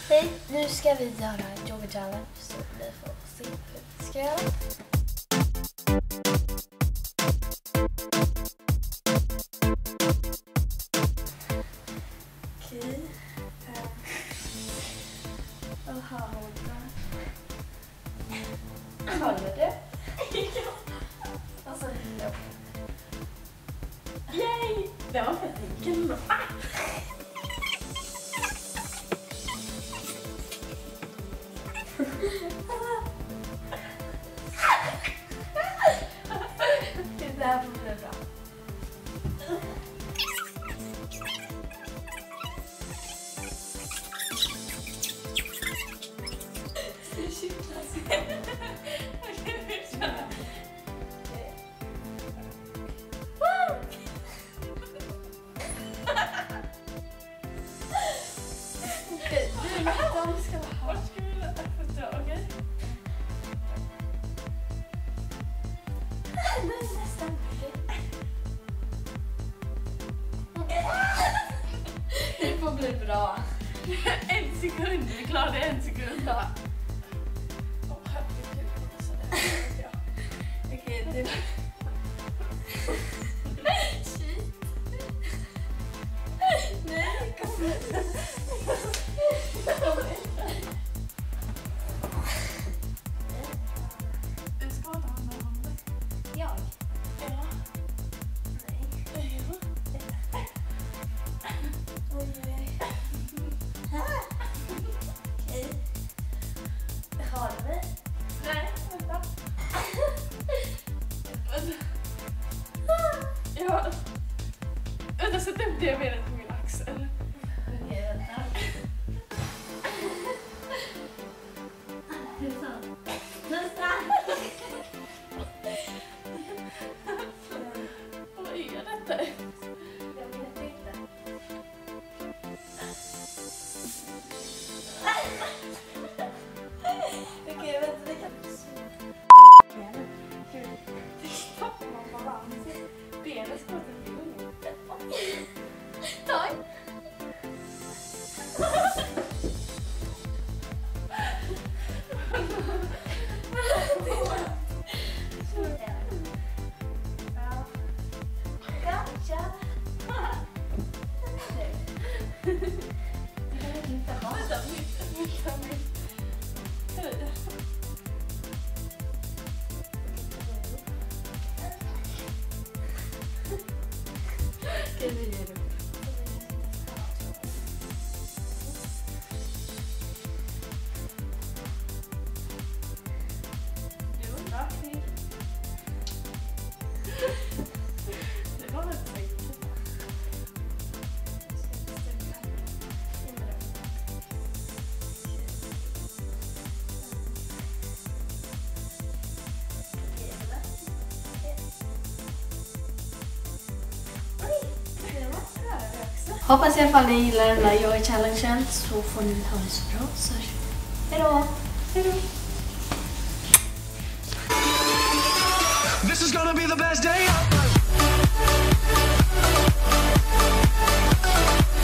Hej, nu ska vi göra en yoga challenge så ni får se hur vi ska göra. Okej. Och här håller du? Ja. Och så hindra. Yay! Det var för enkelt. Det här får bli bra. Det får bli bra. En sekund, vi klarade en sekund. Ja. Okej, det... Shit. Nej, kom igen. Du ska inte ha med handen. Jag? Ja. Nej. Ja. Oj, oj. Okej. Har du mig? Nej, vänta. Ja. Vänta, sätt upp det benet på min axel. Okej, vänta. Det är sant. Nästan. Vad är detta? Jag vet inte. Okej, vänta, det kan... Det tappar man balans. Benet ska inte bli ont. Tack. Det var väl så enkelt. Hoppas i alla fall ni gillar den där yoga challengen, så får ni ha det så bra. Så hejdå! Hejdå! This is gonna be the best day.